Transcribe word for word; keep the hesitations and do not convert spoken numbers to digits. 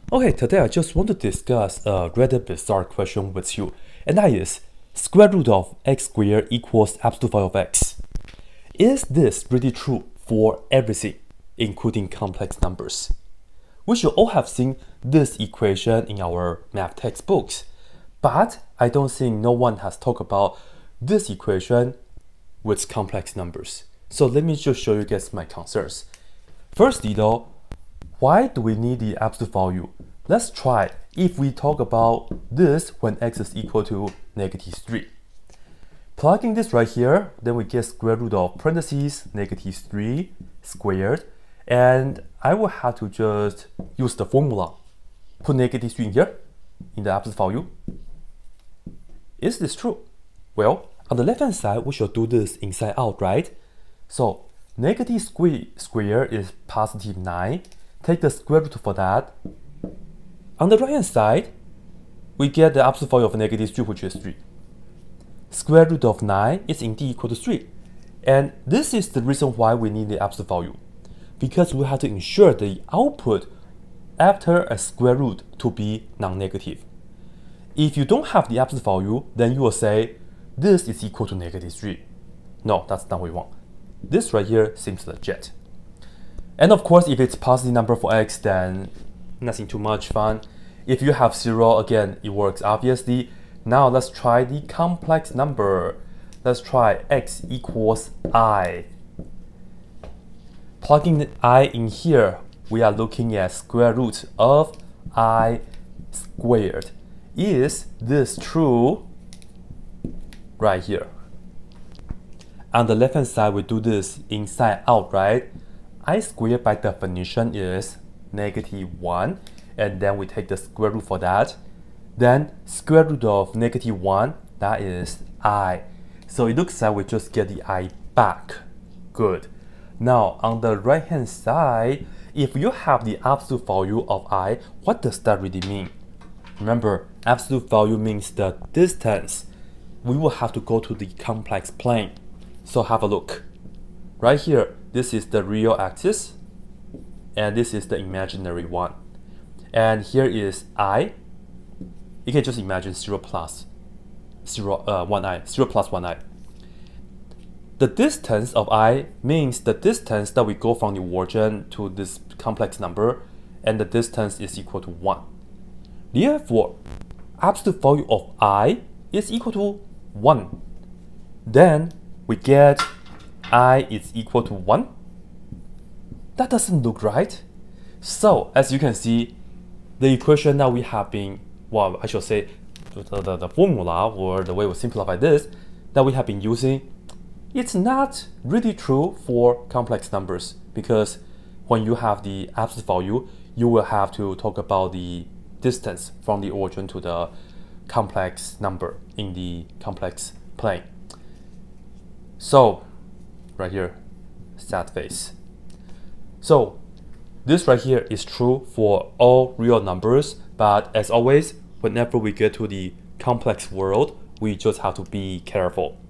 Okay, today I just want to discuss a rather bizarre question with you, and that is, square root of x squared equals absolute value of x. Is this really true for everything, including complex numbers? We should all have seen this equation in our math textbooks, but I don't think no one has talked about this equation with complex numbers. So let me just show you guys my concerns. Firstly though, why do we need the absolute value? Let's try if we talk about this when x is equal to negative three. Plugging this right here, then we get square root of parentheses negative three squared, and I will have to just use the formula. Put negative three in here, in the absolute value. Is this true? Well, on the left hand side, we should do this inside out, right? So negative square is positive nine. Take the square root for that. On the right hand side, we get the absolute value of negative three, which is three. Square root of nine is indeed equal to three. And this is the reason why we need the absolute value, because we have to ensure the output after a square root to be non-negative. If you don't have the absolute value, then you will say this is equal to negative three. No, that's not what we want. This right here seems legit. And of course, if it's positive number for x, then nothing too much fun. If you have zero, again, it works obviously. Now let's try the complex number. Let's try x equals I. Plugging the I in here, we are looking at square root of I squared. Is this true? Right here. On the left hand side, we do this inside out, right? I squared by definition is negative one, and then we take the square root for that. Then square root of negative one, that is I. So it looks like we just get the I back. Good. Now on the right hand side, if you have the absolute value of I, what does that really mean? Remember, absolute value means the distance. We will have to go to the complex plane. So have a look. Right here, this is the real axis, and this is the imaginary one. And here is I. You can just imagine zero plus zero, uh, one I, zero plus one I. The distance of I means the distance that we go from the origin to this complex number, and the distance is equal to one. Therefore, absolute value of I is equal to one. Then we get I is equal to one. That doesn't look right. So as you can see, the equation that we have been, well, I should say the, the, the formula, or the way we simplify this, that we have been using, it's not really true for complex numbers, because when you have the absolute value, you will have to talk about the distance from the origin to the complex number in the complex plane. So right here, sad face. So this right here is true for all real numbers, but as always, whenever we get to the complex world, we just have to be careful.